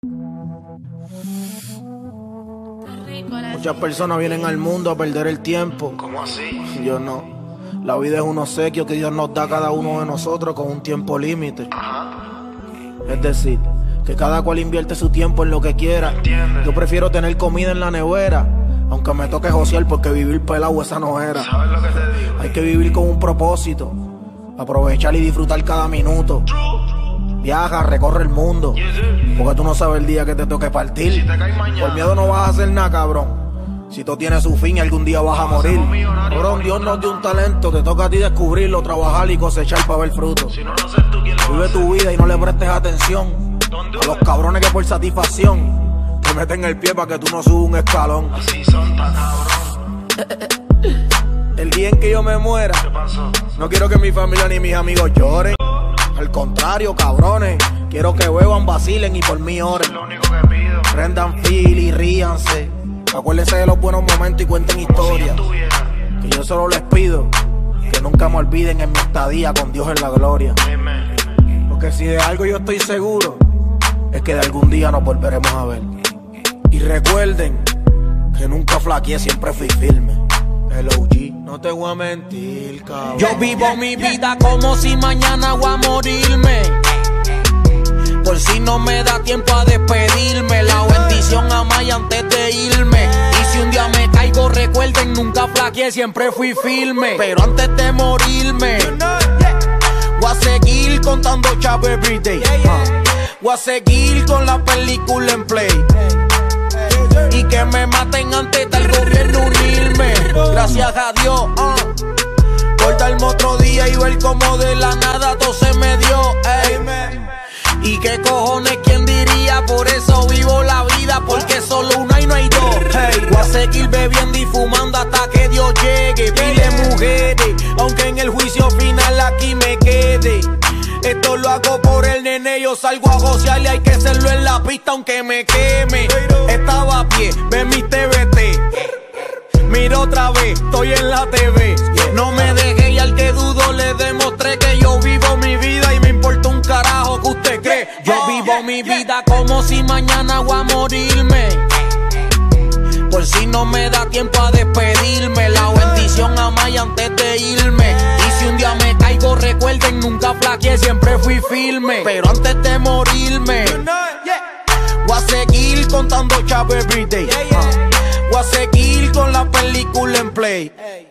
Muchas personas vienen al mundo a perder el tiempo. ¿Cómo así? Yo no. La vida es un obsequio que Dios nos da a cada uno de nosotros con un tiempo límite. Es decir, que cada cual invierte su tiempo en lo que quiera. ¿Entiendes? Yo prefiero tener comida en la nevera, aunque me toque josear, porque vivir pelado esa no era. ¿Sabes lo que te digo? Hay que vivir con un propósito, aprovechar y disfrutar cada minuto. Viaja, recorre el mundo, porque tú no sabes el día que te toque partir. Si te caes mañana, Por miedo no vas a hacer nada, cabrón. Si todo tiene su fin, algún día vas a morir. Cabrón, Dios nos dio un talento, te toca a ti descubrirlo, trabajar y cosechar para ver fruto. si no lo haces tú, ¿quién lo Vive hace? tu vida y no le prestes atención a los cabrones que por satisfacción te meten el pie para que tú no subas un escalón. Así son tan cabrón. El día en que yo me muera, ¿Qué pasó? no quiero que mi familia ni mis amigos lloren. Al contrario, cabrones, quiero que beban, vacilen y por mí Es oren. lo único que pido. Prendan fil y ríanse. Acuérdense de los buenos momentos y cuenten Como si historias. yo estuviera. Que yo solo les pido que nunca me olviden en mi estadía con Dios en la gloria. Dime. Porque si de algo yo estoy seguro, es que de algún día nos volveremos a ver. Y recuerden que nunca flaqueé, siempre fui firme. El OG, no te voy a mentir, cabrón. Yo vivo mi vida como si mañana voy a morirme. Por si no me da tiempo a despedirme. La bendición a Maya antes de irme. Y si un día me caigo, recuerden, nunca flaqueé, siempre fui firme. Pero antes de morirme, voy a seguir contando chavo everyday. Voy a seguir con la película en play. Y que me maten antes del gobierno unirme. Gracias a Dios, por darme otro día y ver como de la nada todo se me dio, ey. Y qué cojones, quién diría, por eso vivo la vida, porque solo una y no hay dos, hey. Voy a seguir bebiendo y fumando hasta que Dios llegue. Pile mujeres, aunque en el juicio final aquí me quede. Esto lo hago por el nene, yo salgo a gocear y hay que hacerlo en la pista aunque me queme. Estaba a pie, ve mi TVT. Mira otra vez, estoy en la TV. No me dejé y al que dudo le demostré que yo vivo mi vida y me importa un carajo que usted cree. Yo vivo mi vida como si mañana voy a morirme. Por si no me da tiempo a despedirme. La bendición a Maya antes de irme. Y si un día me caigo, recuerden, nunca flaqueé, siempre fui firme. Pero antes de morirme, voy a seguir contando chavo everyday. Voy a seguir con la película en play.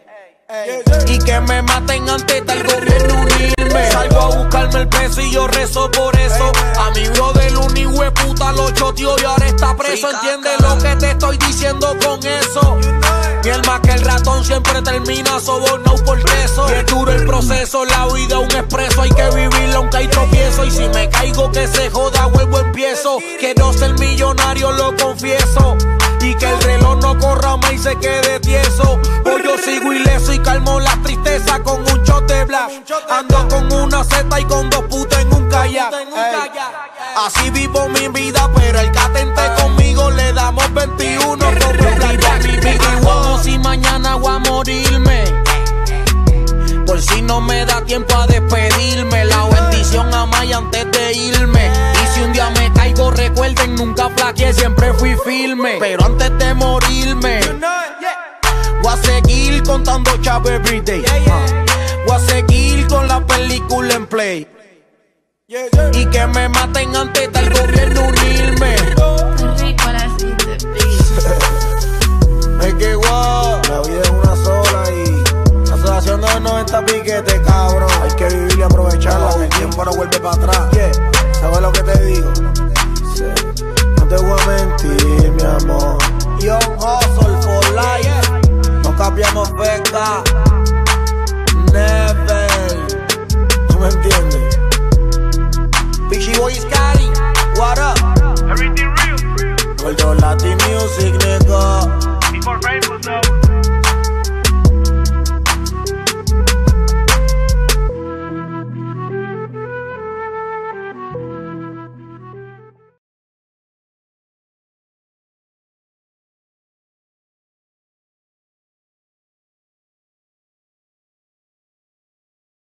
Y que me maten antes del gobierno unirme. Salgo a buscarme el peso y yo rezo por eso. A mi brother un hijo de puta lo choteó y ahora está preso. Entiende lo que te estoy diciendo con eso. Y el más que el ratón siempre termina sobornado por eso. Y es duro el proceso, la vida un expreso. Hay que vivirlo aunque hay tropiezo. Y si me caigo que se joda, vuelvo empiezo. Quiero ser millonario, lo confieso. Y que el reloj no corra más y se quede tieso. Hoy yo sigo ileso y calmo la tristeza con un shot de black. Ando con una Z y con dos putas en un kayak. Así vivo mi vida, pero el que atente conmigo le damos 21 como el black. Mi vida como si mañana voy a morirme. Por si no me da tiempo a despedirme. La bendición a Maya antes de irme. Y si un día me caigo, recuerden, nunca flaqueé, siempre fui firme. Pero antes de morirme, voy a seguir contando chavo everyday. Voy a seguir con la película en play. Y que me maten antes del gobierno unirme. Es que guau, la vida es una sola y la asociación de 90 piquetes, cabrón. Hay que vivir y aprovecharla, que el tiempo no vuelve para atrás. ¿Sabes lo que te digo? Sí. No te voy a mentir, mi amor. Young Hustle for life. No cambiamos feca. Never. ¿Tú me entiendes? Pichi Boy Scary, what up? Everything real. Gordo Latin Music, nigga. Before famous though.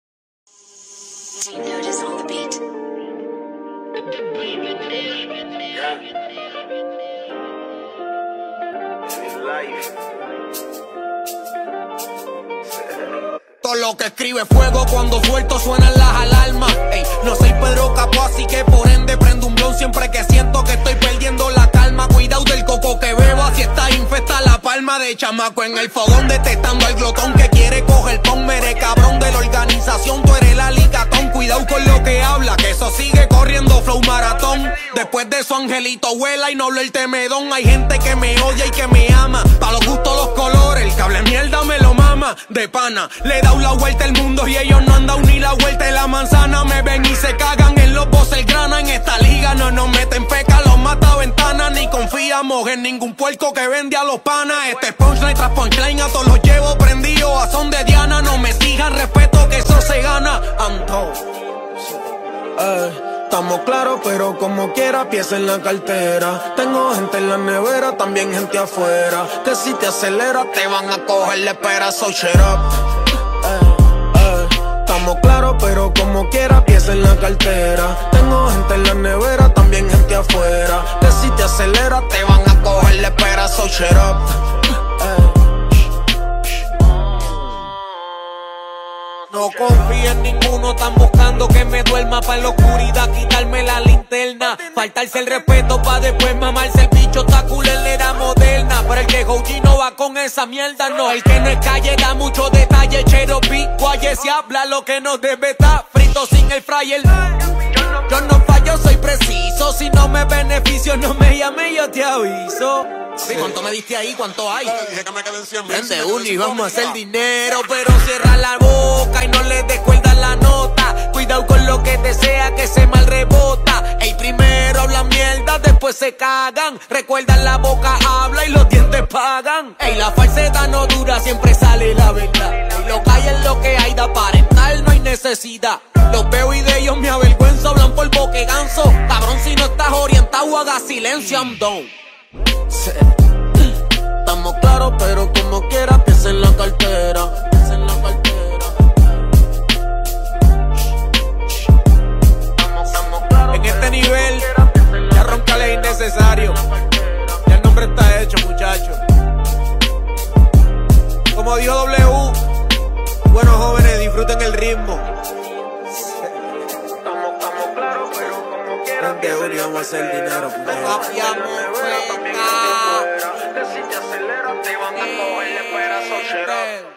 Notice on the beat. Todo lo que escribe fuego cuando suelto suenan las alarmas. Ey, no soy Pedro Capó, así que por ende prendo un blon siempre que siento que estoy perdiendo la calma. Cuidado del coco que bebo, así está infesta la palma de chamaco en el fogón, detestando al glotón que quiere coger pon. Mere cabrón de la organización, tú eres el alicatón. Cuidado con lo que habla, que eso sigue corriendo flow maratón. Después de eso Angelito vuela y no habla el temedón. Hay gente que me odia y que me ama, pa' los gustos los colores, el cable mierda me lo mama. De pana, le da la vuelta al mundo y ellos no han dado ni la vuelta de la manzana. Me ven y se cagan en los bosses grana. En esta liga no nos meten feca, los mata ventana. Ni confiamos en ningún puerco que vende a los panas. Este punchline tras punchline a todos los llevo prendidos a son de Diana. No me sigan, respeto que eso se gana. Ando. Estamos claros, pero como quiera, pieza en la cartera. Tengo gente en la nevera, también gente afuera, que si te acelera te van a coger la espera. So shut up. Estamos claros, pero como quiera, pieza en la cartera. Tengo gente en la nevera, también gente afuera, que si te acelera te van a coger la espera. So shut up. No confío en ninguno, están buscando que me duerma pa' en la oscuridad, quitarme la linterna. Faltarse el respeto pa' después mamarse el bicho, está cool en la era moderna. Pero el que OG no va con esa mierda, no. El que no es calle da mucho detalle, Cherokee, guaye se habla lo que no debe estar frito sin el fryer. Yo no fallo, soy preciso, si no me beneficio no me llame, yo te aviso. Sí. ¿Cuánto me diste ahí? ¿Cuánto hay? Dije que me queden 100 Prende uno y vamos a hacer dinero, pero cierra la boca y no le descueldas la nota. Cuidado con lo que desea que se mal rebota. Ey, primero hablan mierda, después se cagan. Recuerdan la boca habla y los dientes pagan. Ey, la falsedad no dura, siempre sale la verdad. Ey, lo que hay es lo que hay, de aparentar no hay necesidad. Los veo y de ellos me avergüenzo, hablan por boque ganso. Cabrón, si no estás orientado, haga silencio, I'm done. Estamos claros, pero como quiera, piensa en la cartera. Piensa en la cartera. Estamos claros, en este nivel, ya roncale es innecesario. Ya el nombre está hecho, muchachos. Como dijo W, buenos jóvenes, disfruten el ritmo. Estamos claros, pero como quiera, piensa en la vamos a hacer dinero. Si te aceleran te van a coger la espera, so shut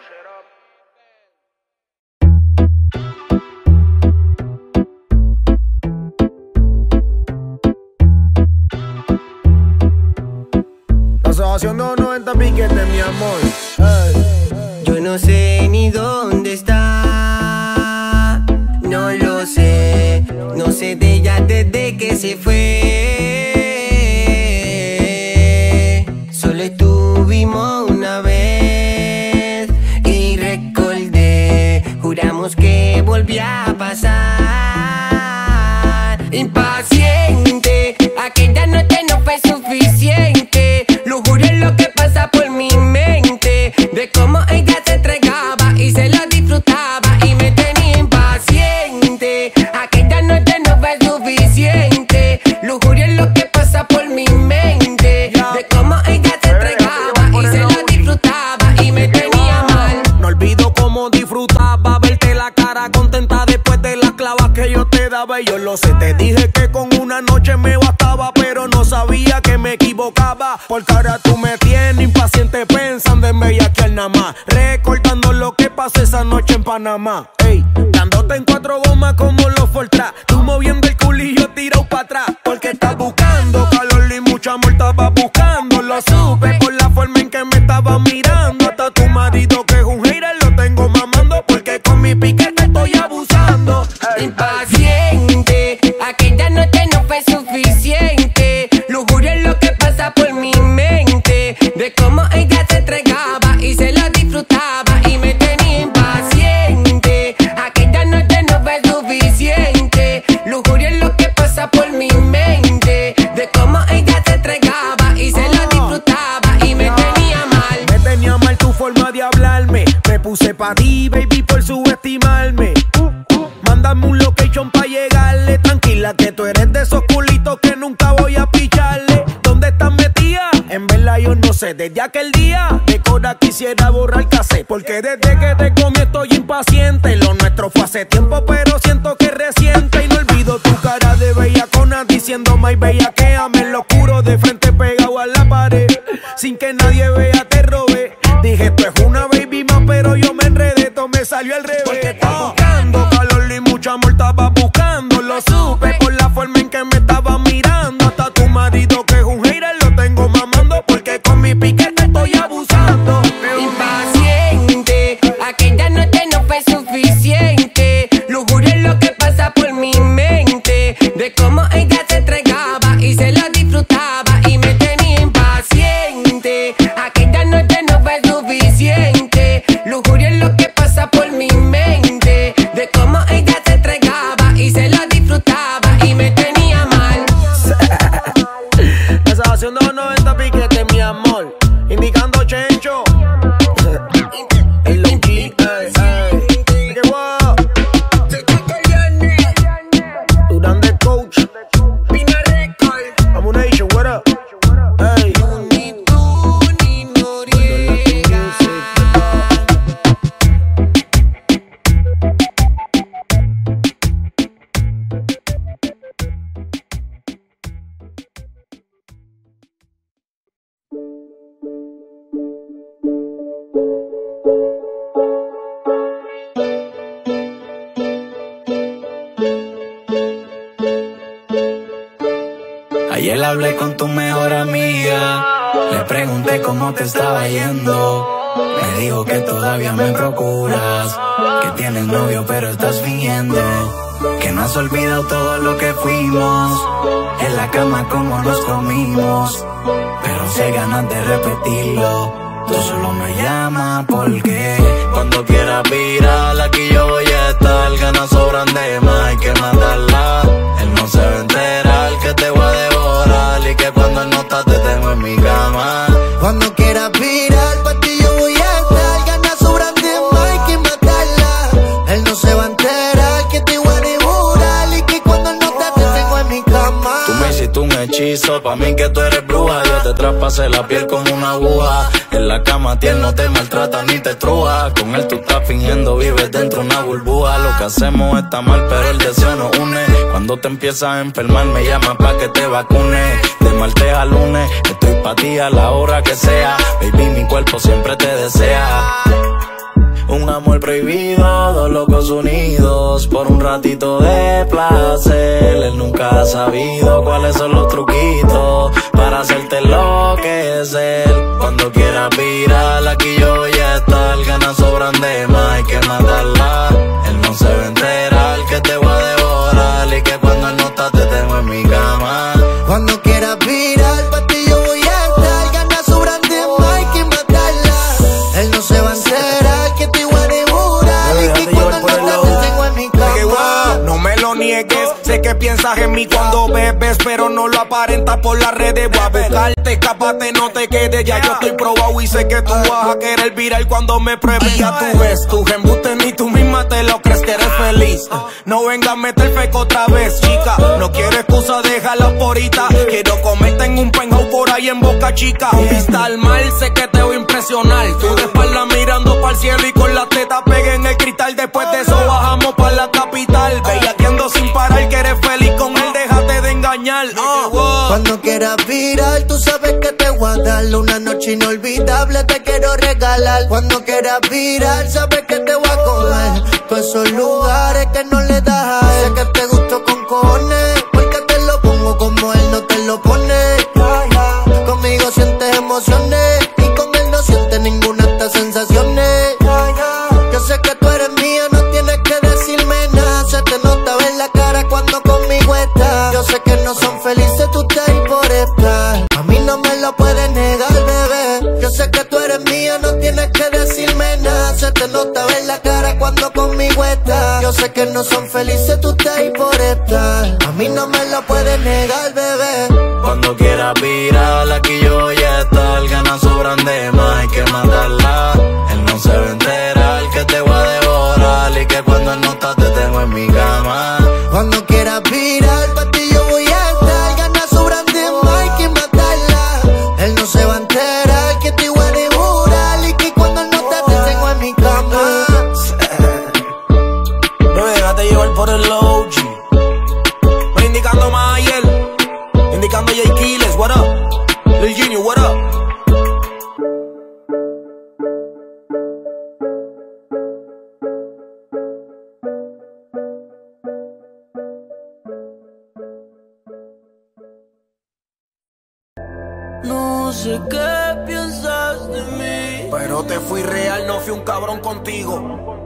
up. La asociación de 90 piquetes, mi amor. Yo no sé ni dónde está, no lo sé, no sé de ella desde que se fue. Solo estuvimos una vez y recordé, juramos que volvía a pasar. Impaciente, aquella noche no fue suficiente. Lujuria es lo que pasa por mi mente, de cómo ella se entregaba y se lo disfrutaba y me tenía impaciente. Aquella noche no fue suficiente. Lujuria es lo que pasa por mi mente, de cómo ella se entregaba y se lo disfrutaba y me tenía mal. No olvido cómo disfrutaba verte la cara contenta después de las clavas que yo te daba. Y yo lo sé, te dije que con una noche me bastaba, pero no sabía que me equivocaba. Porque ahora tú me tienes impaciente pensando en bellaquear nada más, recordando lo que pasó esa noche en Panamá. Ey, dándote en 4 gomas como los Fortran, tú moviendo el culillo tirado para atrás. Porque estás buscando calor y mucho amor estabas buscando. Lo supe por la forma en que me estabas mirando. Hasta tu marido que es un hater lo tengo mamando, porque con mi piquete estoy abusando. Impaciente, aquella noche no fue suficiente. Lujuria es lo que pasa por mi mente, de cómo ella se entregaba y se lo disfrutaba y me tenía impaciente. Aquella noche no fue suficiente. Lujuria es lo que pasa por mi mente, de cómo ella se entregaba y se lo disfrutaba y me tenía mal. Me tenía mal tu forma de hablarme, me puse pa' ti, baby, por subestimarme. Mándame un location pa' llegarle, tranquila que tú eres de esos culitos que nunca voy a pichar. Desde aquel día de Cora quisiera borrar cassette, porque desde que te comí estoy impaciente. Lo nuestro fue hace tiempo, pero siento que es reciente. Y no olvido tu cara de bellacona diciéndome y bellaquéame en lo oscuro, de frente pegado a la pared. Sin que nadie vea te robé. Dije esto es una baby más, pero yo me enredé, todo me salió al revés. Porque estaba buscando calor y mucho amor estaba buscando. Lo supe por la forma en que me estaba mirando. Hasta tu marido que es un hater lo tengo mamando, porque con mi piquete estoy abusando. Impaciente, aquella noche no fue suficiente. Lujuria es lo que pasa por mi mente, de cómo ella se entregaba y se lo disfrutaba y me tenía impaciente. Aquella noche no fue suficiente. Lujuria es lo que pasa por mi mente, de cómo ella se entregaba y se lo disfrutaba y me tenía mal. La salvación de los 90 piquetes, mi amor, indicando Chencho. El Loki, que wow. Durán de Coach, I'm Nation, what up? Hey. Ayer hablé con tu mejor amiga, le pregunté cómo te estaba yendo. Me dijo que todavía me procuras, que tienes novio pero estás fingiendo, que no has olvidado todo lo que fuimos, en la cama como nos comimos. Pero si hay ganas de repetirlo, tú solo me llamas porque cuando quieras virar aquí yo voy a estar. Ganas sobran de más, hay que mandarla. Él no se va a enterar que te voy a devorar y que cuando él no está te tengo en mi cama. Cuando quieras virar pa' ti yo voy a estar. Ganas sobran de más, hay que matarla. Él no se va a enterar que te voy a devorar y que cuando él no está te tengo en mi cama. Tú me hiciste un hechizo, pa' mí que tú eres bruja. Yo te traspasé la piel como una aguja. En la cama tiel no te maltrata ni te estruja. Con él tú estás fingiendo, vives dentro de una burbuja. Lo que hacemos está mal, pero el deseo nos une. Cuando te empiezas a enfermar me llamas pa' que te vacunes. De martes a lunes estoy pa' ti a la hora que sea. Baby, mi cuerpo siempre te desea. Un amor prohibido, dos locos unidos por un ratito de placer. Él nunca ha sabido cuáles son los truquitos para hacerte enloquecer. Cuando quieras virar aquí yo voy a estar. Ganas sobran de más, hay que matarla. Él no se va a enterar que te voy a devorar y que cuando él no está te tengo en mi cama. Cuando quieras virar pa' ti yo voy a estar. Ganas sobran de más, hay que matarla. Él no se va a enterar que te voy a devorar y que cuando él no está te tengo en mi cama. No me lo niegues, sé que piensas en mí cuando bebes, pero no lo aparentas por las redes. Voy a buscarte, escápate, no te quedes. Ya yo estoy probado y sé que tú vas a querer virar cuando me pruebes. Ya tú ves, tus embustes ni tú misma te lo crees que eres feliz. No vengas a meter feco otra vez, chica. No quiero excusa, déjala por ahorita. Quiero comerte en un penthouse por ahí en Boca Chica. Vista al mar, sé que te voy a impresionar. Tú de espalda mirando para el cielo y con la teta pegué en el cristal. Después de eso bajamos para la capital. Bellaqueando sin parar, que eres feliz con él, déjate de engañar. Cuando quieras virar, tú sabes que te voy a dar una noche inolvidable, te quiero regalar. Cuando quieras virar, sabes que te voy a coger todos esos lugares que no le das a él. Sé que te gusto con cojones, porque te lo pongo como él no te lo pone. Conmigo sientes emociones y con él no sientes ninguna de estas sensaciones. Yo sé que tú eres mía, no tienes que decirme nada. Se te nota ver la cara cuando conmigo estás. Yo sé que no son felices, tú estás ahí por estar. A mí no me lo puedes negar, bebé. Yo sé que tú eres mía, no tienes que decirme nada. Se te nota ver la cara cuando conmigo estás. Yo sé que no son felices, tú estás ahí por estar. A mí no me lo puedes negar, bebé. Cuando quieras virar aquí yo voy a estar. Ganas sobran de más, hay que mandarla. Él no se va a enterar que te voy a devorar y que cuando él no está te tengo en mi cama. Cuando quieras virar pa' ti yo voy a estar. Ganas sobran de más, hay que matarla. Él no se va a enterar que no sé qué piensas de mí, pero te fui real, no fui un cabrón contigo.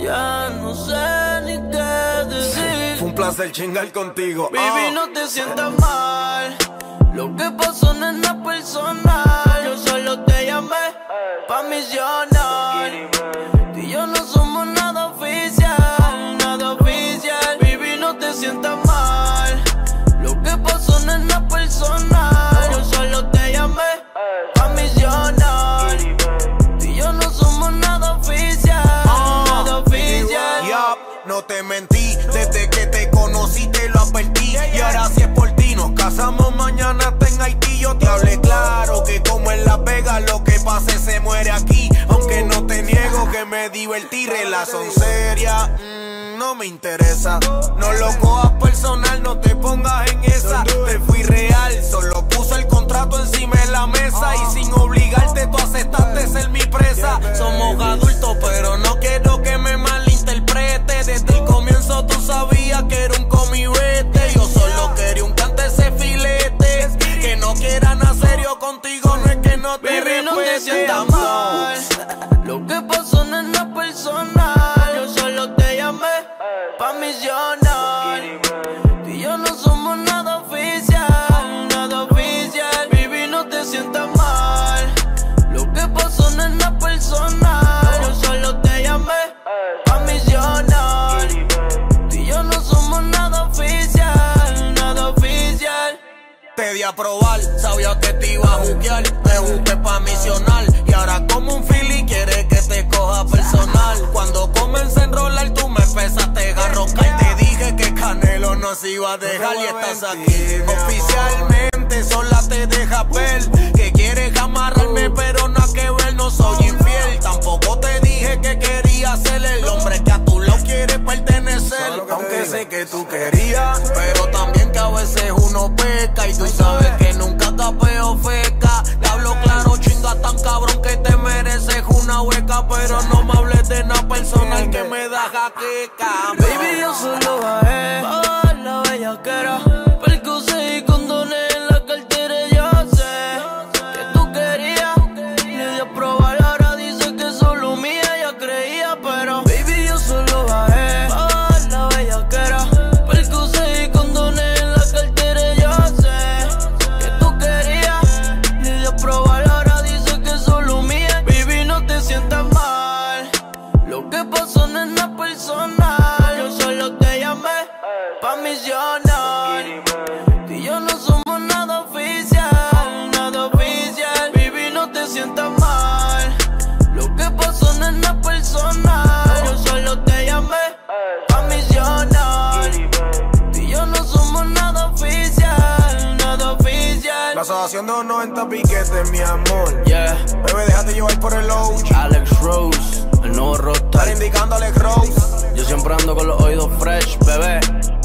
Ya no sé ni qué decir. Fue un placer chingar contigo. Baby, no te sientas mal. Lo que pasó no es nada personal. Yo solo te llamé pa' misionar. Tú y yo no somos nada oficial, nada oficial. Baby, no te sientas mal. Lo que pasó no es nada personal. Yo solo te llamé pa' misionar. Tú y yo no somos nada oficial, nada oficial. Yup, no te mentí, desde que te conocí te lo advertí. Y ahora si es por ti, nos casamos mañana hasta en Haití. Yo te hablé claro que como en Las Vegas lo que pase se muere aquí. Aunque no te niego que me divertí, relación seria, no me interesa. No lo cojas personal, no te pongas en esa. Te fui real, solo puse el contrato encima de la mesa. Y sin obligarte tú aceptaste ser mi presa. Somos adultos pero no quiero que me malinterprete. Desde el comienzo tú sabías que era un comibete. Yo solo quería un cante ese filete. Que no quiera nada serio contigo, no es que no te respete. No te sientas mal. Lo que pasó no es nada personal. Yo solo te llamé pa' misionar. Tú y yo no somos nada oficial, nada oficial. Baby, no te sientas mal. Lo que pasó no es nada personal. Yo solo te llamé pa' misionar. Tú y yo no somos nada oficial, nada oficial. Te di a probar, sabía que te iba a juquear. Te busqué pa' misionar. Y ahora como un fili quieres que te coja personal. Cuando comencé a enrolar tú me empezaste a roncar. Te dije que Canelo no se iba a dejar y estás aquí. Oficialmente sola te dejas ver que quieres amarrarme pero nada que ver, no soy infiel. Tampoco te dije que quería ser el hombre que a tu lado quiere pertenecer. Aunque sé que tú querías, pero también que a veces uno peca. Y tú sabes que nunca capeo feca. Te hablo claro, chinga tan cabrón que te mereces una hueca. Pero no me hables de nada personal que me da jaqueca. Baby, yo solo bajé pa' la bellaquera. Percuse y condones en la cartera. Yo sé que tú querías. Le di a probar, ahora dice que solo mía ella creía. Pero baby, yo solo bajé pa' la bellaquera. Percuse y condones en la cartera. Yo sé que tú querías. Le di a probar, ahora dice que solo mía. Baby, no te sientas mal. Lo que pasó no es nada personal. Yo solo te llamé pa' misionar. Tú y yo no somos nada oficial, nada oficial. Baby, no te sientas mal. Lo que pasó no es nada personal. Yo solo te llamé pa' misionar. Tú y yo no somos nada oficial, nada oficial. La asociación de los 90 piquetes, mi amor. Yeah, Bebé, déjate llevar por el OG. Alex Rose, el nuevo Estar rockstar. indicando Alex Rose. Yo siempre ando con los oídos fresh, bebé.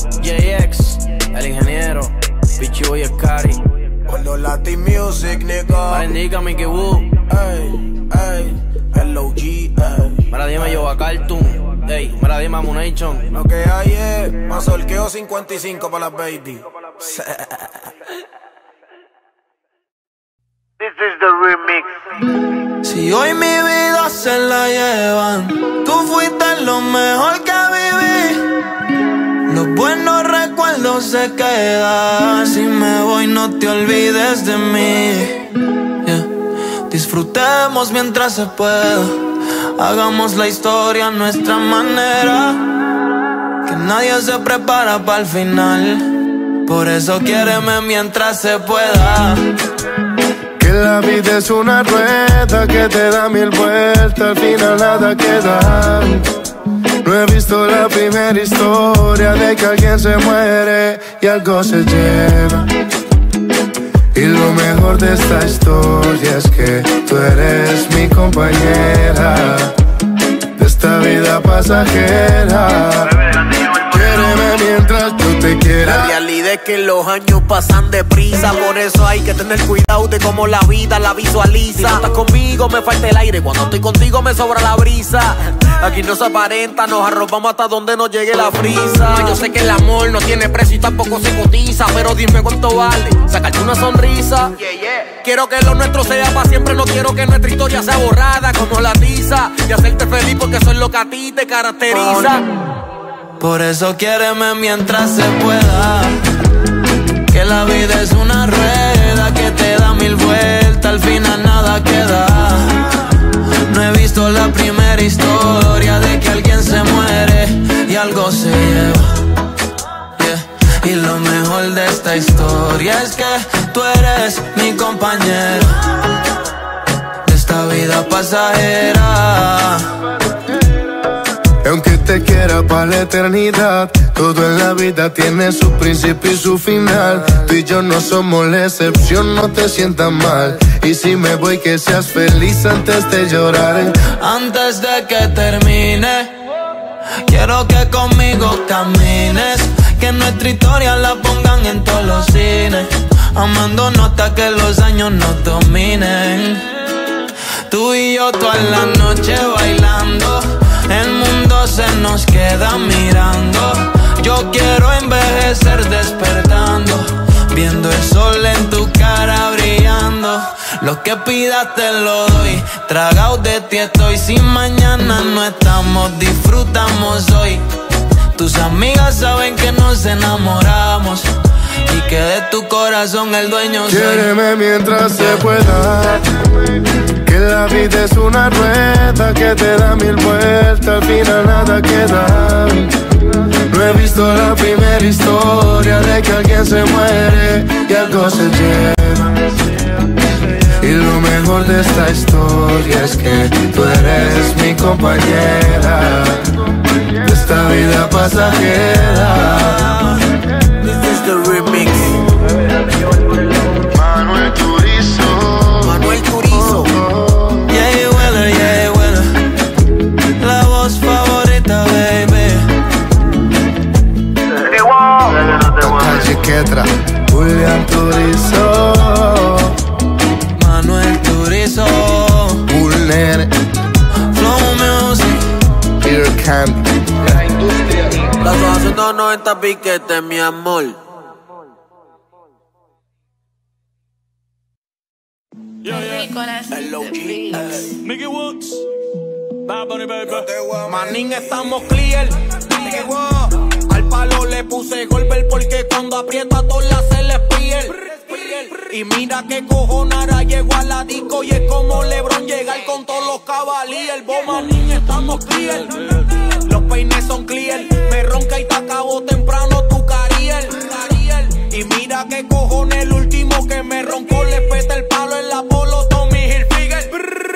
JX, el ingeniero. Pichi Boy Scary. Por los Latin Music, nigga. Para indica Mickey Woo. Ey, ey, el OG, ey. Mira, dime yo a Cartoon. Ey, mira, dime a Munation. Lo que hay es más solqueo 55 para las baby. This is the remix. Si hoy mi vida se la llevan, tú fuiste lo mejor que viví. Los buenos recuerdos se quedan. Si me voy no te olvides de mí. Yeah. Disfrutemos mientras se pueda. Hagamos la historia a nuestra manera. Que nadie se prepara para el final. Por eso quiéreme mientras se pueda. Que la vida es una rueda que te da 1000 vueltas, al final nada queda. No he visto la primera historia de que alguien se muere y algo se lleva. Y lo mejor de esta historia es que tú eres mi compañera de esta vida pasajera. Quiéreme mientras yo te quiera. La realidad Es que los años pasan deprisa, por eso hay que tener cuidado de cómo la vida la visualiza. Si no estás conmigo me falta el aire, cuando estoy contigo me sobra la brisa. Aquí no se aparenta, nos arropamos hasta donde nos llegue la frisa. Yo sé que el amor no tiene precio y tampoco se cotiza, pero dime cuánto vale sacarte una sonrisa. Quiero que lo nuestro sea para siempre, no quiero que nuestra historia sea borrada como la tiza. Y hacerte feliz porque eso es lo que a ti te caracteriza. Por eso quiéreme mientras se pueda, que la vida es una rueda que te da mil vueltas, al final nada queda. No he visto la primera historia de que alguien se muere y algo se lleva, yeah. Y lo mejor de esta historia es que tú eres mi compañero de esta vida pasajera. Aunque te quiera para la eternidad, todo en la vida tiene su principio y su final. Tú y yo no somos la excepción, no te sientas mal. Y si me voy, que seas feliz antes de llorar. Antes de que termine, quiero que conmigo camines, que nuestra historia la pongan en todos los cines, amándonos hasta que los años nos dominen. Tú y yo toda la noche bailando, el mundo se nos queda mirando. Yo quiero envejecer despertando, viendo el sol en tu cara brillando. Lo que pidas te lo doy, tragado de ti estoy. Si mañana no estamos, disfrutamos hoy. Tus amigas saben que nos enamoramos y que de tu corazón el dueño soy. Quiéreme mientras se pueda, que la vida es una rueda que te da mil vueltas, al final nada queda. No he visto la primera historia de que alguien se muere y algo se lleva. Y lo mejor de esta historia es que tú eres mi compañera de esta vida pasajera. This is the remix. Manuel Turizo. Manuel Turizo. Yeah, Weller, la voz favorita, baby. Calle Quetra, Julián Turizo, Manuel Turizo, Bulner, Flow Music, Peter Camp. La asociación 290 piquete, mi amor. Hello, Mickey Woods, Bad Bunny, baby. Manín, estamos clear. Al palo le puse golpe porque cuando aprieto a todas las se les piel. Y mira que cojonara, llegó a la disco y es como LeBron llegar con todos los cabalíes. Manín, estamos clear. Los peines son clear. Me ronca y te acabo temprano tu cariel. Y mira que cojones, el último que me roncó le peta el palo en la polo Tommy Hilfiger.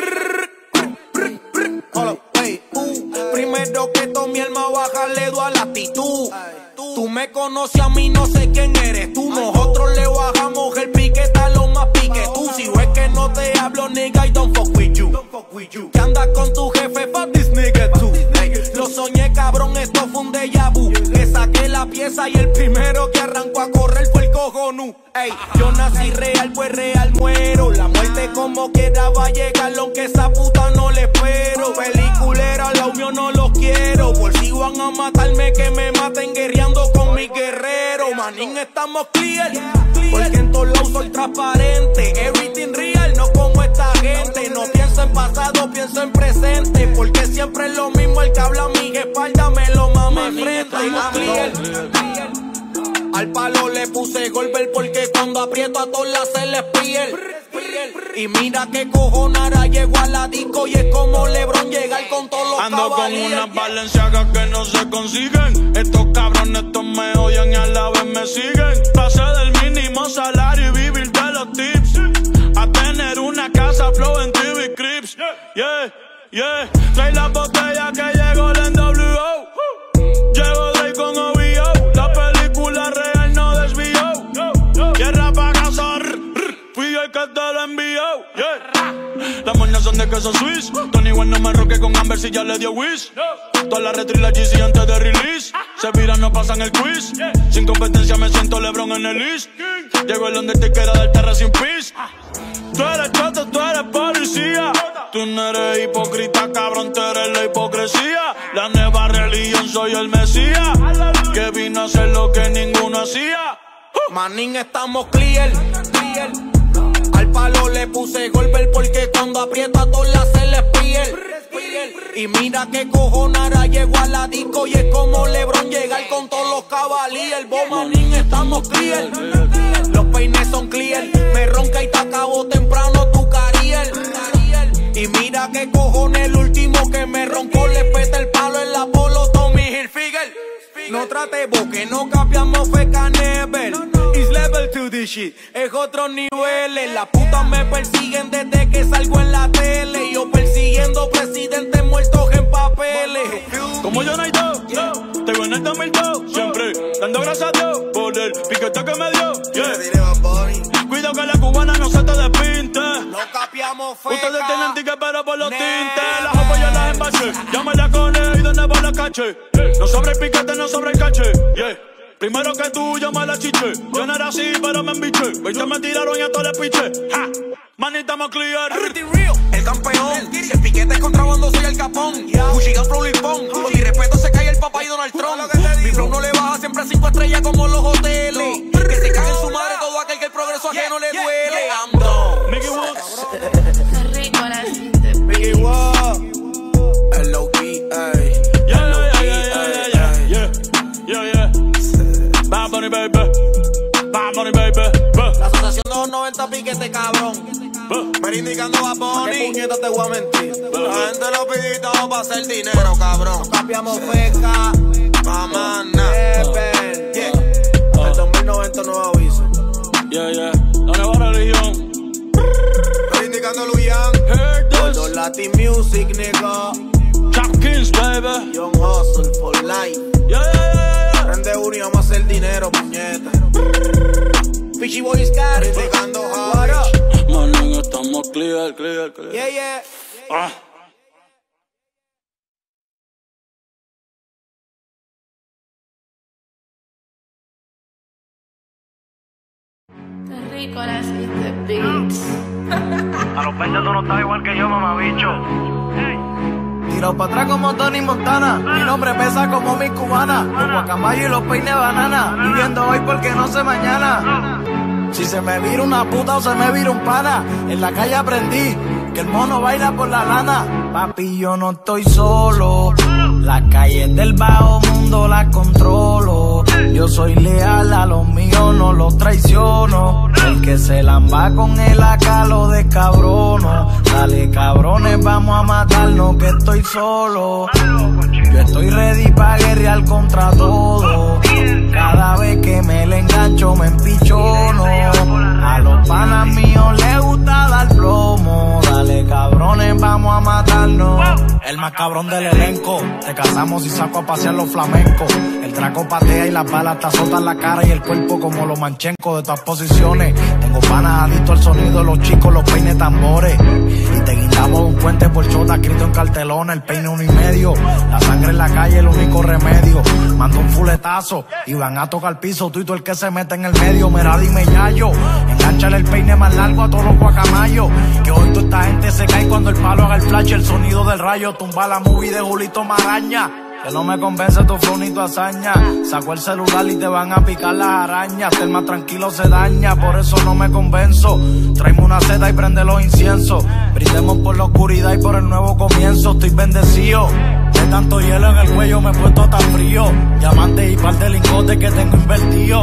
Primero que Tommy el más baja le doy a la actitud. Tú me conoces a mí, no sé quién eres tú. Nosotros le bajamos el piquete a lo más pique tú. Si ves que no te hablo, nigga, I don't fuck with you. Que andas con tu jefe, fuck this nigga too. Lo soñé, cabrón, esto fue un déjà vu. Le saqué la pieza y el primero que arrancó a correr fue el cojonú. Ey, yo nací real, pues real muero. La muerte como quiera va a llegar, aunque esa puta no le espero. Peliculera, la unión no los quiero. Por si van a matarme, que me maten guerreando con mi guerrero. Manín, estamos clear, porque en todos lados soy transparente. Everything real, no como esta gente. No pienso en pasado, pienso en presente. Porque siempre es lo mismo, el que habla a mi espalda me lo mama enfrente. Estamos clear. Al palo le puse golpe porque cuando aprieto a todas se les piel. Y mira que cojonara, llegó a la disco y es como LeBron llegar con todos los Ando cabalíes. con unas Balenciagas que no se consiguen. Estos cabrones estos me odian y a la vez me siguen. Pasé del mínimo salario y vivir de los tips a tener una casa flow en TV Crips. Yeah. Trae la botella que llegó el NWO. Llego Drake con OVO. La película real no desvió. Tierra pa' cazar. Fui yo el que te lo envió. Las moñas son grande que eso Swiss. Tony Wan no me roque con Amber si ya le dio Wish. Toda la retro y la GC antes de release. Se viran, no pasan el quiz. Sin competencia me siento LeBron en el list. Llegó el Undertaker a dar terra sin pis. Tú eres choto, tú eres policía. Tú no eres hipócrita, cabrón, tú eres la hipocresía. La nueva religión, soy el Mesías, que vino a hacer lo que ninguno hacía. Manín, estamos clear. Al palo le puse golpe porque cuando aprieta a todas las se les piel. Y mira que cojonara, llegó a la disco y es como LeBron llegar con todos los cabalíes. Manín, estamos clear. Los peines son clear. Me ronca y te acabó temprano tu carrier. Y mira que cojones, el último que me roncó le peta el palo en la polo Tommy Hilfiger. No trate vos que no cambiamos feca never. It's level 2 this shit, es otro nivel. Las putas me persiguen desde que salgo en la tele. Yo persiguiendo presidentes muertos en papeles. Como yo no hay dos, tengo en el 2002. Siempre dando gracias a Dios por el piquete que me dio. Cuidado que la cubana no se te despinte. No capiamos feca. Ustedes tienen ticket pero por los tintes. Las jopas yo las embaché. Llámale a Cone y donde va la caché. No sobre el piquete, no sobre el caché. Primero que tú, llama a la chiche. Yo no era así, pero me embiché. 20 me tiraron y a todos les piché. Ja, manita más clear. El campeón, el piquete es contrabando, soy el capón. Cuchigan flow lipón, con mi respeto se cae el papá y Donald Trump. Mi flow no le baja, siempre 5 estrellas como los hoteles. Que se cague en su madre todo aquel que el progreso ajeno le duele. I'm done. Mickey Woods. Qué rico la gente. Mickey Woods. L.O.B. Bad Bunny baby, Bad Bunny baby. La asociación de los 90 piquete cabrón. Me indicando Bad Bunny. ¿Qué puñeta te voy a mentir? La gente lo pide todo para hacer dinero, cabrón. No cambiamos feca, mamá, El 2090 nuevo aviso. La nueva religión. Me indicando Luyan. Gordo Latin Music, nigga. Chapkins, baby. Young Hustle for life. Prende uno y vamos a hacer dinero, puñeta. Fishy Boys Car, indicando Harsh. Manín, estamos clear. Yeah. Qué rico la gente. Beats. A los 20 tú no estás igual que yo, mamabicho. Tirado para atrás como Tony Montana. Mi nombre pesa como mi cubana. Los guacamayos y los peines banana. Viviendo hoy porque no sé mañana. Si se me vira una puta o se me vira un pana, en la calle aprendí que el mono baila por la lana. Papi, yo no estoy solo. Las calles del bajo mundo las controlo. Yo soy leal a los míos, no los traiciono. El que se lamba con el AK lo descabrono. Dale cabrones, vamos a matarnos que estoy solo. Yo estoy ready pa' guerrear contra todo. Cada vez que me le engancho me empichono. A los panas míos les gusta dar plomo. Dale cabrones, vamos a matarnos. El más cabrón del elenco. Te casamos y saco a pasear los flamencos. El traco patea y las balas te azotan la cara y el cuerpo como los manchencos de todas posiciones. Tengo panas adictos al sonido de los chicos, los peines tambores. Y te guindamos un puente por chota escrito en cartelona, el peine 1.5. La sangre en la calle, el único remedio. Mando un fuletazo y van a tocar el piso. Tú y tú el que se mete en el medio, mira dime yayo. Enganchale el peine más largo a todos los guacamayos. Que hoy toda esta gente se cae cuando el palo haga el flash. El sonido del rayo tumba la movie de Julito Maraña. Que no me convence tu flow ni tu hazaña. Saco el celular y te van a picar las arañas. El más tranquilo se daña, por eso no me convenzo. Tráeme una seda y prende los inciensos. Brindemos por la oscuridad y por el nuevo comienzo. Estoy bendecido. De tanto hielo en el cuello me he puesto tan frío. Diamantes y par de lingotes que tengo invertido.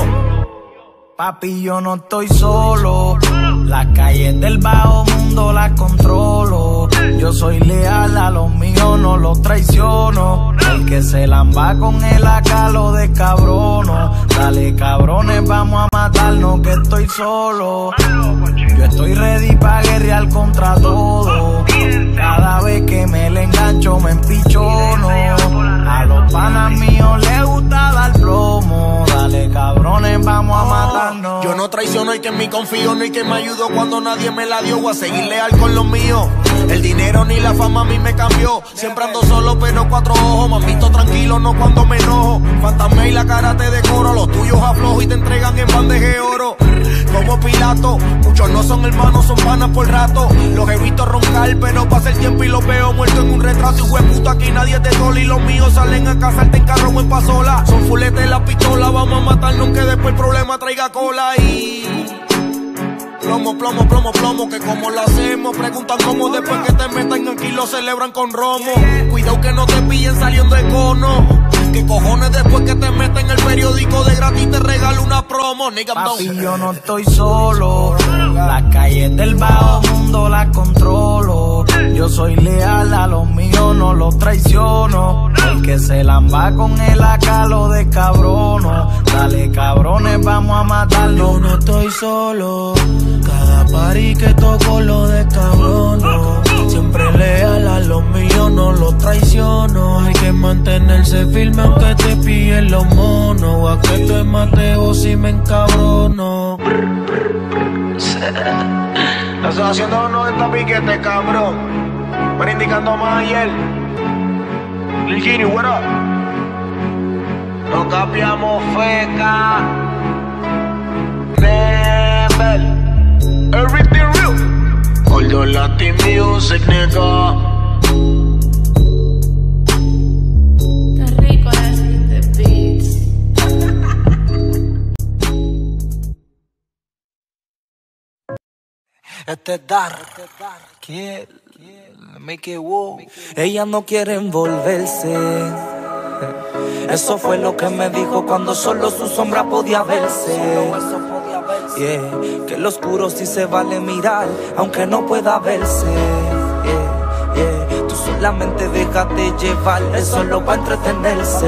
Papi, yo no estoy solo. Las calles del bajo mundo las controlo. Yo soy leal a los míos, no los traiciono. El que se lamba con el AK lo descabrono. Dale cabrones, vamos a matarnos que estoy solo. Yo estoy ready pa' guerrear contra todo. Cada vez que me le engancho me empichono. A los panas míos les gusta dar plomo. Dale cabrones, vamos a matarnos. Yo no traiciono el que en mí confío, ni que me ayudó cuando nadie me la dio. Voy a seguir leal con los míos. El dinero ni la fama a mí me cambió. Siempre ando solo pero cuatro ojos. Mamito tranquilo, no cuando me enojo. Fantasma y la cara te decoro. Los tuyos aflojo y te entregan en bandeja de oro. Como Pilato, muchos no son hermanos, son panas por rato. Los he visto roncar, pero pasa el tiempo y los veo muertos en un retrato. Hijo de puta, aquí nadie te sola y los míos salen a cazarte en carro o en pasola. Son fuletes la pistola, vamos a matarnos que después el problema traiga cola y... Plomo, plomo, plomo, plomo, que como lo hacemos. Preguntan cómo después que te metan aquí lo celebran con romo. Cuidado que no te pillen saliendo de cono. Que cojones después que te meten el periódico de gratis te regalo una promo. Papi, yo no estoy solo. Las calles del bajo mundo las controlo. Yo soy leal a los míos, no los traiciono. El que se lamba con el AK lo descabrono. Dale cabrones, vamos a matarlo. Yo no estoy solo. Cada party que toco lo descabrono. Siempre leal a los míos, no los traiciono. Hay que mantenerse firme aunque te pillen los monos. A que te mateo si me encabrono. La asociación de los 90 piquetes, cabrón. Van indicando más ayer. Lil Gini, what up? No cambiamos feca. Never. Everything real. All the Latin music, nigga. Qué rico así de beats. Este es Dar, que make it wow. Ella no quiere envolverse. Eso fue lo que me dijo cuando solo su sombra podía verse. Yeah, que lo oscuro sí se vale mirar, aunque no pueda verse. Yeah, yeah. Tú solamente déjate llevar, es solo para entretenerse.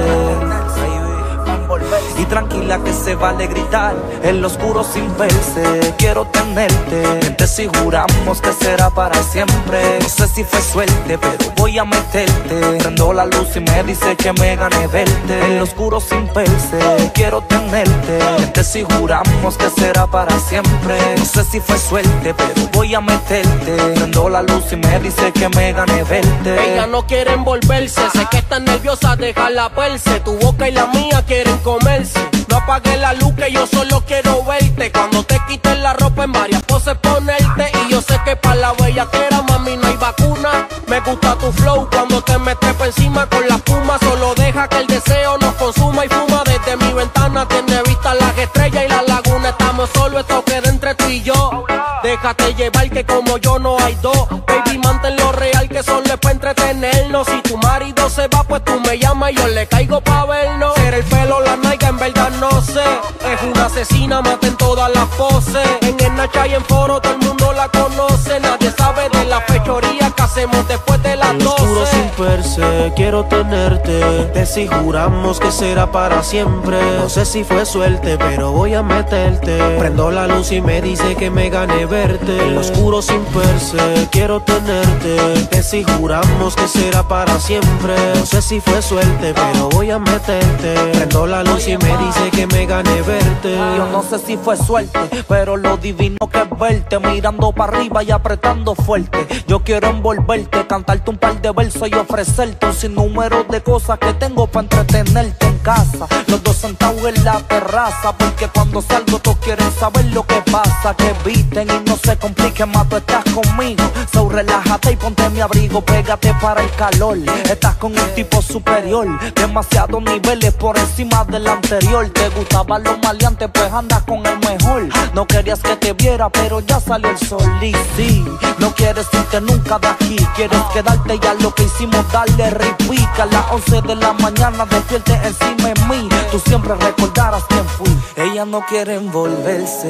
Y tranquila que se vale gritar en lo oscuro sin verse. Quiero tenerte, mente si juramos que será para siempre. No sé si fue suerte, pero voy a meterte. Prendo la luz y me dice que me gané verte en lo oscuro sin verse. Quiero tenerte, mente si juramos que será para siempre. No sé si fue suerte, pero voy a meterte. Prendo la luz y me dice que me gané verte. Ella no quiere envolverse, sé que está nerviosa, déjala verse. Tu boca y la mía quieren comerse. No apagues la luz que yo solo quiero verte. Cuando te quites la ropa en varias poses ponerte. Y yo sé que para la bellaquera, mami, no hay vacuna. Me gusta tu flow cuando te metes por encima con la espuma. Solo deja que el deseo nos consuma y fuma. Desde mi ventana tiene vista las estrellas y la laguna. Estamos solos, esto queda entre tú y yo. Déjate llevar que como yo no hay dos. Baby, manténlo real que solo es para entretenernos. Si tu marido se va, pues tú me llamas y yo le caigo pa' vernos. Era el pelo, la nalga, en verdad no sé. Es una asesina, mata en todas las poses. En el Nacha y en Foro todo el mundo la conoce. Nadie sabe de la fechoría que hacemos después de las 12. Oscuro sin verse, quiero tenerte. De si juramos que será para siempre. No sé si fue suerte, pero voy a meterte. Prendo la luz y me dice que me gané verte. En lo oscuro sin verse, quiero tenerte. De si juramos que será para siempre. No sé si fue suerte, pero voy a meterte. Prendo la luz y me dice que me gané verte. Yo no sé si fue suerte, pero lo divino que es verte. Mirando para arriba y apretando fuerte. Yo quiero envolverte, cantarte un par de versos y ofrecerte un sinnúmero de cosas que tengo para entretenerte en casa. Los dos sentados en la terraza, porque cuando salgo todos quieren saber lo que pasa. Que eviten y no se compliquen más, tú estás conmigo. So relájate y ponte mi abrigo, pégate para el calor. Estás con un tipo superior, demasiados niveles por encima del anterior. Te gustaban los maleantes, pues andas con el mejor. No querías que te viera, pero ya salió el sol. Y sí, no quieres irte nunca de aquí. Quieres quedarte ya lo que hicimos, darle repica. A las 11 de la mañana despierte encima de mí. Tú siempre recordarás quién fui. Ella no quiere envolverse.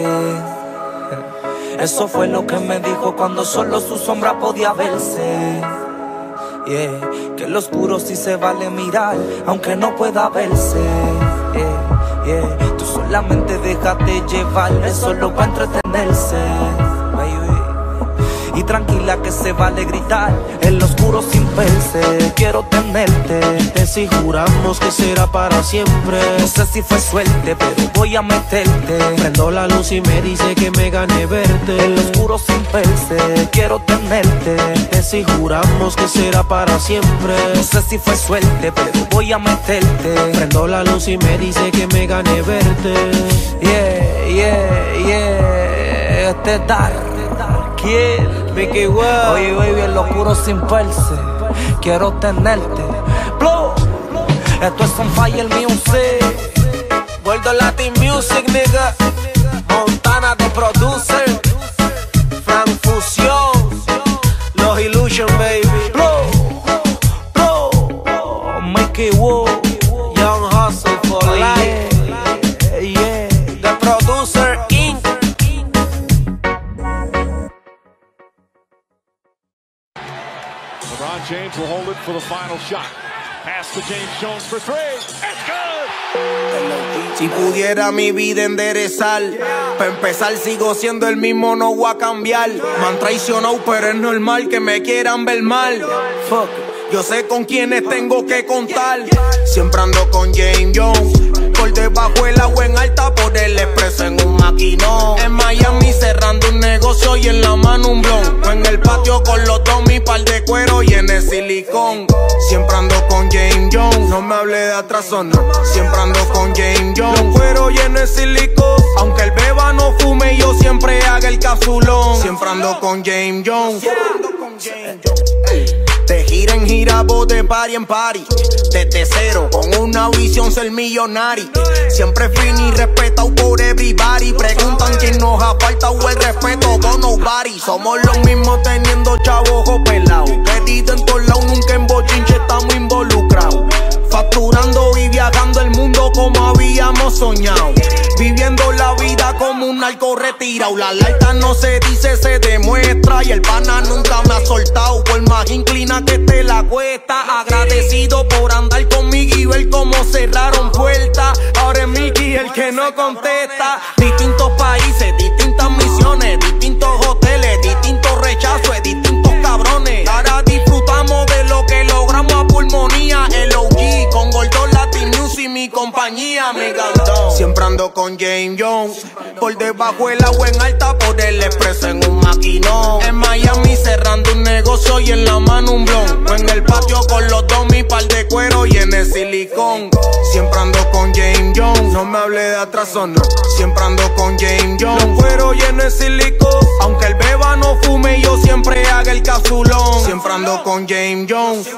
Eso fue lo que me dijo cuando solo su sombra podía verse. Yeah, que lo oscuro sí se vale mirar, aunque no pueda verse. Yeah, yeah, tú solamente déjate llevar, es solo para entretenerse. Baby. Y tranquila que se vale gritar en lo oscuro sin verse. Quiero tenerte. Que si juramos que será para siempre. No sé si fue suerte, pero voy a meterte. Prendo la luz y me dice que me gane verte. En lo oscuro sin verse. Quiero tenerte. Que si juramos que será para siempre. No sé si fue suerte, pero voy a meterte. Prendo la luz y me dice que me gane verte. Yeah, yeah, yeah. Este es Dark Kid, Mickey Well. Oye, baby, en lo oscuro sin verse. Quiero tenerte. Blow. Esto es on fire music. Gordo Latin Music, nigga. Montana de producer. Frank Fusion. Los Illusion, baby. Blow. Blow. Mickey Well. Young Hustle for life. Yeah, yeah. The Producer Inc. LeBron James will hold it for the final shot. Pass to James Jones for three. It's good. Si pudiera mi vida enderezar, pa' empezar sigo siendo el mismo, no voy a cambiar. Me han traicionado, pero es normal que me quieran ver mal. Fuck, yo sé con quiénes tengo que contar. Siempre ando con James Jones, por debajo el agua en alta, por el expreso en un maquinón. En Miami cerrando un negocio y en la mano un blon. O en el patio con los dos mi par de cuero y en el silicón. Siempre ando con James Jones, no me hable de atraso, no. Siempre ando con James Jones, los cueros y en el silicón. Aunque el beba no fume, yo siempre haga el capsulón. Siempre ando con James Jones. De gira en gira, vos de party en party. Desde cero, con una visión ser millonario. Siempre fin y respetado por everybody. Preguntan quién nos ha faltado el respeto, con nobody. Somos los mismos teniendo chavos ojos pelados. Querido en todos lados, nunca en bochinche estamos involucrados. Facturando y viajando el mundo como habíamos soñado. Viviendo la vida como un narco retirado. La alta no se dice, se demuestra. Y el pana nunca me ha soltado. Por más inclina que esté la cuesta. Agradecido por andar conmigo y ver cómo cerraron puertas. Ahora es Mickey el que no contesta. Distintos países, distintas misiones, distintos hoteles, distintos rechazos, distintos cabrones. Ahora disfrutamos de lo que logramos a pulmonía. El OG con Gordo Latin Music, mi compañía, mi galdón. Siempre ando con James Jones, por debajo el agua en alta, por el expreso en un maquinón. En Miami cerrando un negocio y en la mano un blon. O en el patio con los dos mi par de cuero y en el silicón. Siempre ando con James Jones, no me hable de atraso, no. Siempre ando con James Jones, los cueros y en el silicón. Aunque el beba no fume, yo siempre haga el capsulón. Siempre ando con James Jones.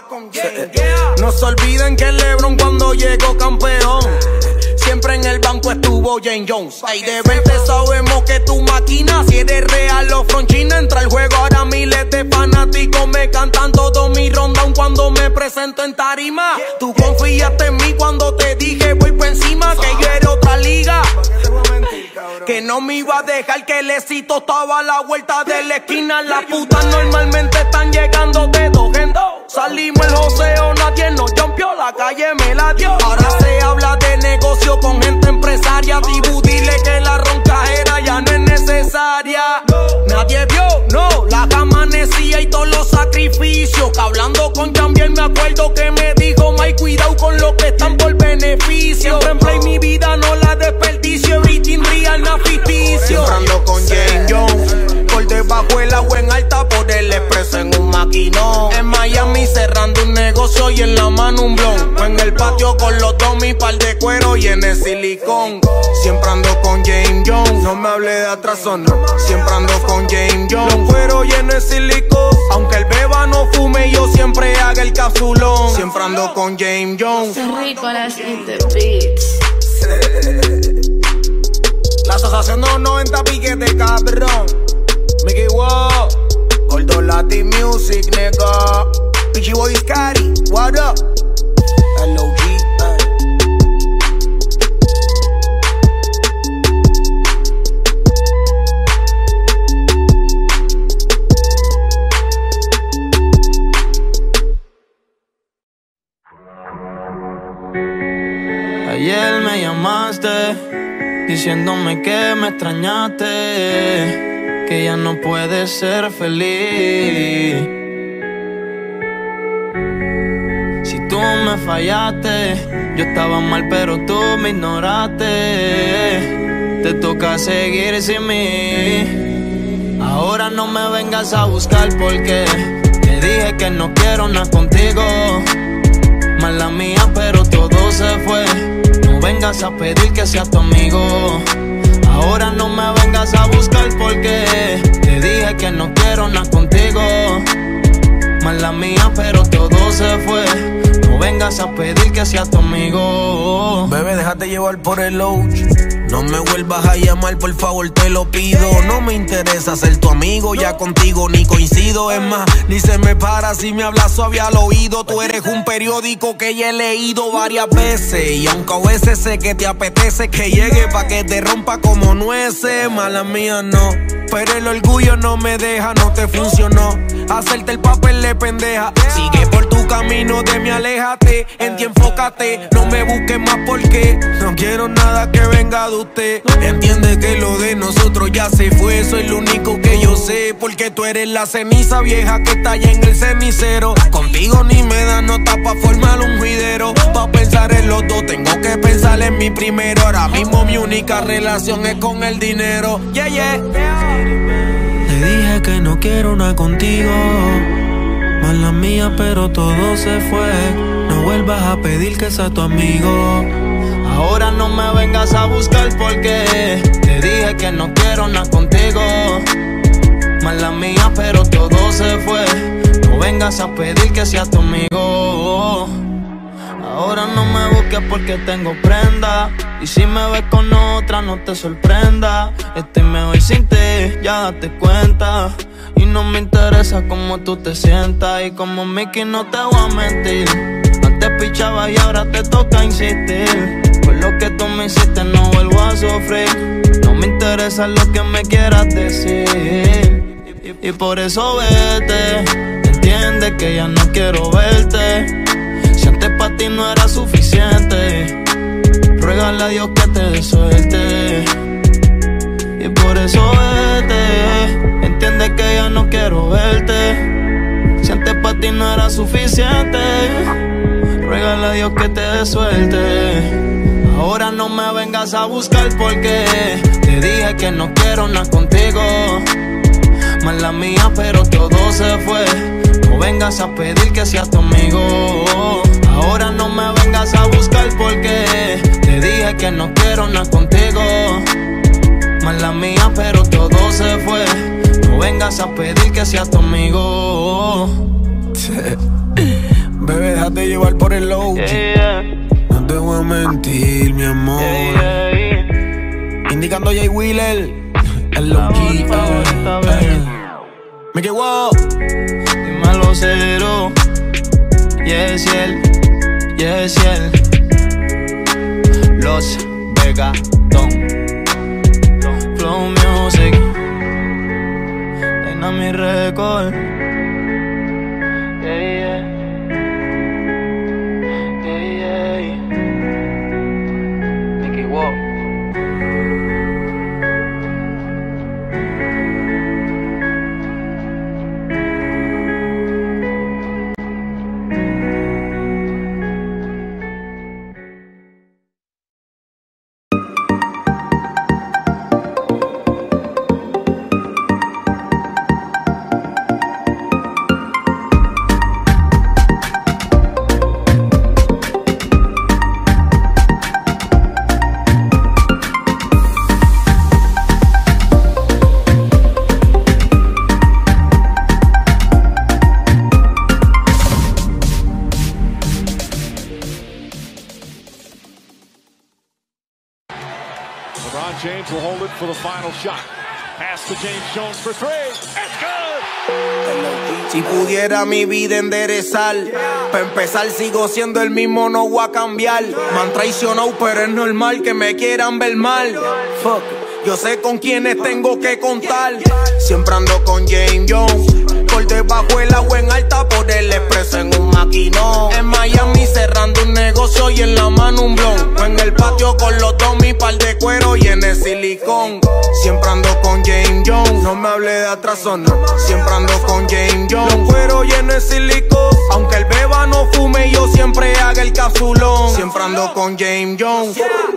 No se olviden que el LeBron cuando llegó campeón, siempre en el banco estuvo James Jones. Ay, de verte sabemos que tu máquina, si eres real o fronchina, entra al juego. Ahora miles de fanáticos me cantan todo mi rundown cuando me presento en tarima. Tú confiaste en mí cuando te dije voy por encima, que yo era otra liga, que no me iba a dejar, que el éxito estaba a la vuelta de la esquina. Las putas normalmente están llegando de dos en dos. Salimos el joseo, nadie nos jumpió, la calle me la dio. Ahora se habla de negocio con gente empresaria. Dibu, dile que la roncajera ya no es necesaria. Nadie vio, no, la amanecía y todos los sacrificios. Que hablando con Jambiel me acuerdo que me dijo, Mike, cuidado con los que están por beneficio. Siempre en play mi vida no la desperdicio. Everything real, no ficticio. Siempre ando con James Jones, por debajo el agua en alta, por el expreso en un maquinón. En Miami cerrando un negocio y en la mano un blon. O en el patio con los dos mi par de cuero y en el silicón. Siempre ando con James Jones, no me hable de atraso, no. Siempre ando con James Jones, los cueros y en el silicón. Aunque el beba no fume, yo siempre haga el capsulón. Siempre ando con James Jones. Qué rico las in the beats. La asociación de los 90 piquetes, cabrón. Mickey Wow, Gordo Latin Music, nigga. Pichi Boy Scary, what up? LOG, Ayer me llamaste diciéndome que me extrañaste. que ya no puedes ser feliz. Si tú me fallaste, yo estaba mal pero tú me ignoraste. Te toca seguir sin mí. Ahora no me vengas a buscar porque te dije que no quiero nada contigo. Mala mía pero todo se fue. No vengas a pedir que sea tu amigo. Ahora no me vengas a buscar porque te dije que no quiero nada contigo. Mala mía pero todo se fue. No vengas a pedir que sea tu amigo. Bebé, déjate llevar por el ouch. No me vuelvas a llamar, por favor, te lo pido. No me interesa ser tu amigo, ya contigo ni coincido. Es más, ni se me para si me hablas suave al oído. Tú eres un periódico que ya he leído varias veces. Y aunque a veces sé que te apetece que llegue pa' que te rompa como nueces. Mala mía no, pero el orgullo no me deja, no te funcionó hacerte el papel de pendeja. Sigue por tu camino, de mí aléjate. En ti enfócate, no me busques más porque no quiero nada que venga de usted. Entiende que lo de nosotros ya se fue. Soy lo único que yo sé, porque tú eres la ceniza vieja que está allá en el cenicero. Contigo ni me da nota pa' formar un juidero. Pa' pensar en los dos tengo que pensar en mi primero. Ahora mismo mi única relación es con el dinero. Yeah, yeah. Te dije que no quiero nada contigo. Mala mía pero todo se fue. No vuelvas a pedir que sea tu amigo. Ahora no me vengas a buscar porque te dije que no quiero nada contigo. Mala mía pero todo se fue. No vengas a pedir que sea tu amigo. Ahora no me busques porque tengo prenda. Y si me ves con otra no te sorprenda. Estoy mejor sin ti, ya date cuenta. Y no me interesa cómo tú te sientas. Y como Mickey no te voy a mentir. Antes pichaba y ahora te toca insistir. Por lo que tú me hiciste no vuelvo a sufrir. No me interesa lo que me quieras decir. Y por eso vete. Entiende que ya no quiero verte. Si antes para ti no era suficiente, ruégale a Dios que te dé suerte. Y por eso vete. Entiende que ya no quiero verte. Si antes para ti no era suficiente, ruégale a Dios que te dé suerte. Ahora no me vengas a buscar porque te dije que no quiero nada contigo. Mala mía pero todo se fue. No vengas a pedir que sea tu amigo. Ahora no me vengas a buscar porque te dije que no quiero nada contigo. Mala mía pero todo se fue. No vengas a pedir que sea tu amigo. Bebé, déjate llevar por el low. No te voy a mentir, mi amor. Indicando Jay Wheeler, el low-key. Me quedo. Dímelo cero. Yes, él. Yes, él. Los Vegatón. Flow Music. Dynamic Record. Yeah, yeah. Yeah, yeah. Mickey Walk. LeBron James will hold it for the final shot. Pass to James Jones for three. It's good! Si pudiera mi vida enderezar, para empezar sigo siendo el mismo, no voy a cambiar. Me han traicionado pero es normal que me quieran ver mal. Fuck, yo sé con quiénes tengo que contar. Siempre ando con James Jones, por debajo el agua en alta, por el expreso en un maquinón. En Miami cerrando un negocio y en la mano un blon. O en el patio con los dos mi par de cuero y en el silicón. Siempre ando con James Jones, No me hable de atraso, no. Siempre ando con James Jones. Los cueros llenos de silicón. Aunque el beba no fume, yo siempre haga el capsulón. Siempre ando con James Jones.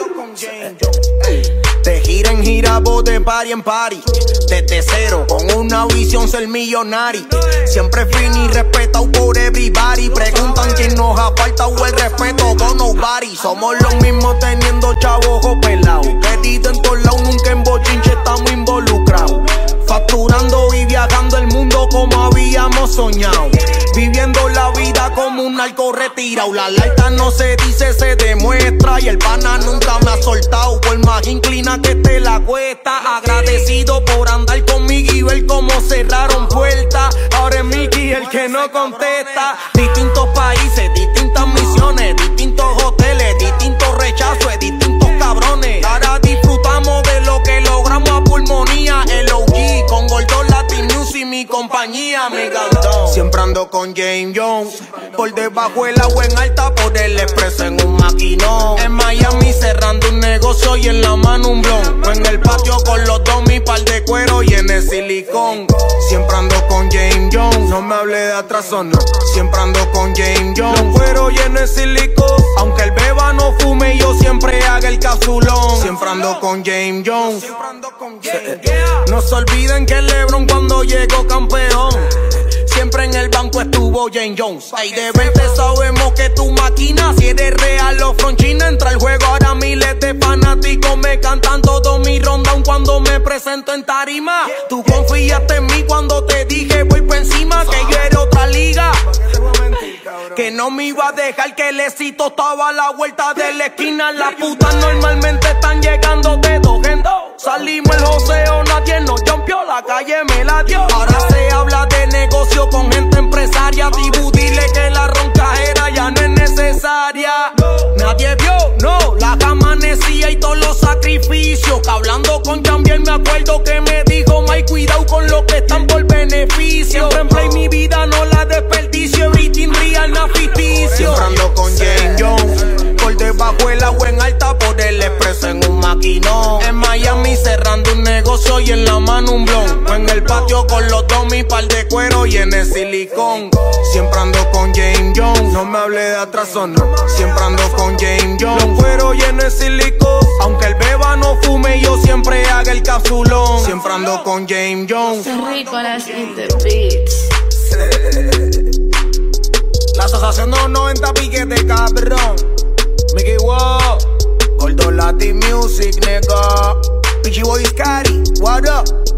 De gira en gira, vos de party en party. Desde cero, con una visión ser millonario. Siempre fini, respetado por everybody. Preguntan quién nos ha faltado el respeto con nobody. Somos los mismos teniendo chavos ojos pelados. Querido en todos lados, nunca en bochinche estamos involucrados. Facturando y viajando el mundo como habíamos soñado. Viviendo la vida como un narco retirado. La alta no se dice, se demuestra. Y el pana nunca me ha soltado. Por más inclina que esté la cuesta. Agradecido por andar conmigo y ver cómo cerraron puertas. Ahora es Mickey el que no contesta. Distintos países, distintas misiones, distintos hoteles, distintos rechazos, distintos cabrones. Ahora disfrutamos de lo que logramos a pulmonía. El OG con Gordo Latin Music, mi compañía, mi galdón. Siempre ando con James Jones. Por debajo el agua en alta, por el expreso en un maquinón. En Miami cerrando un negocio y en la mano un blon. O en el patio con los dos, mi par de cuero y en el silicón. Siempre ando con James Jones. No me hable de atraso, no. Siempre ando con James Jones. Los cueros llenos de silicón. Aunque el beba no fume, yo siempre haga el capsulón. Siempre ando con James Jones. No se olviden que LeBron cuando llegó campeón. Siempre en el banco estuvo James Jones. Ay, de verte sabemos que tu máquina, si eres real o fronchina, entra al juego. Ahora miles de fanáticos me cantan todo mi rundown cuando me presento en tarima. Tú confiaste en mí cuando te dije voy por encima, que yo era otra liga, que no me iba a dejar, que el éxito estaba a la vuelta de la esquina. Las putas normalmente están llegando de dos en dos. Salimos el joseo, nadie nos jumpió, la calle me la dio. Ahora se habla de negocio con gente empresaria. Tibu, dile que la roncajera ya no es necesaria. Nadie vio, no, la amanecía y todos los sacrificios. Que hablando con Jambiel me acuerdo que me dijo: May, cuidado con lo que están por beneficio. Siempre en play mi vida no la desperdicio. Everything real, na ficticio. Siempre ando con James Jones. Por debajo el agua en alta, por el expreso en un maquinón. En Miami cerrando un negocio y en la mano un blon. O en el patio con los dos, mi par de cuero y en el silicón. Siempre ando con James Jones. No me hable de atraso, no. Siempre ando con James Jones. Los cueros llenos de silicón. Aunque el beba no fume, yo siempre haga el capsulón. Siempre ando con James Jones. Terrícolas in the beats. La asociación de los 90 piquetes, cabrón. Mickey Wow, Gordo Latin Music, nigga. Pichi Boy Scary, what up?